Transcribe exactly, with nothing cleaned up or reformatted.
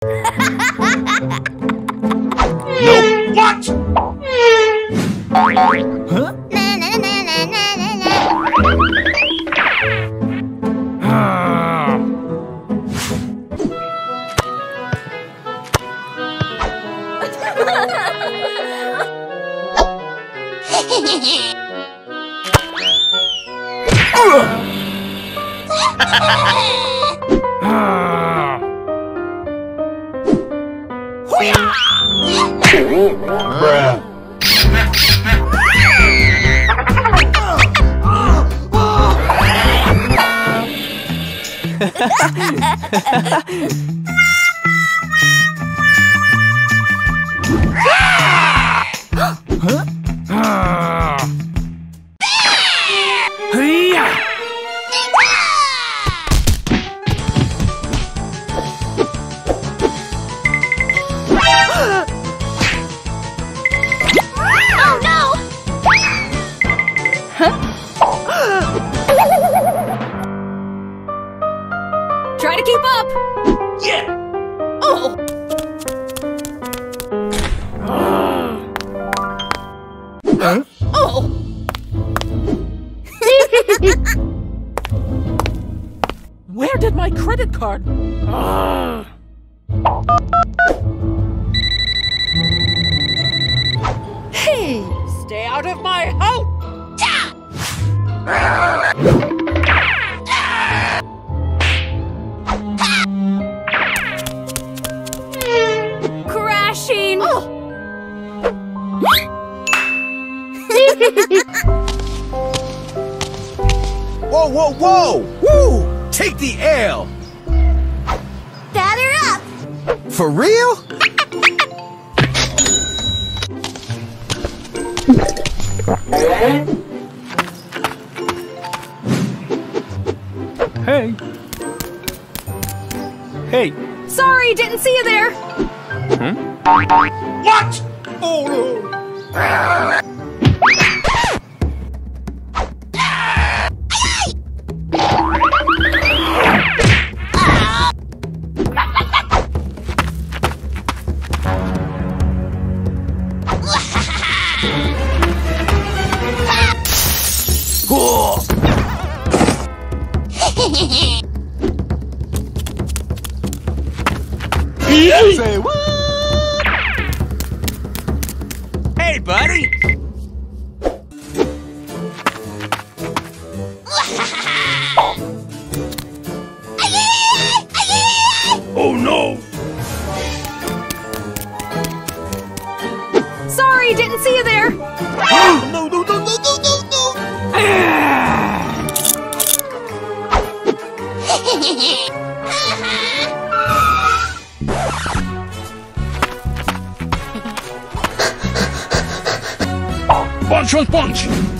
Nope. What? Huh? Bruh. Try to keep up! Yeah! Oh! Huh? Oh! Where did my credit card? Hey! Stay out of my house! Crashing! Oh. Whoa, whoa, whoa! Woo! Take the L! Batter up! For real? Hey. Hey. Sorry, didn't see you there! Hmm? What? Oh no! Say what? Hey, buddy! Oh no! Sorry, didn't see you there! No, no, no, no, no, no, no! Punch on punch!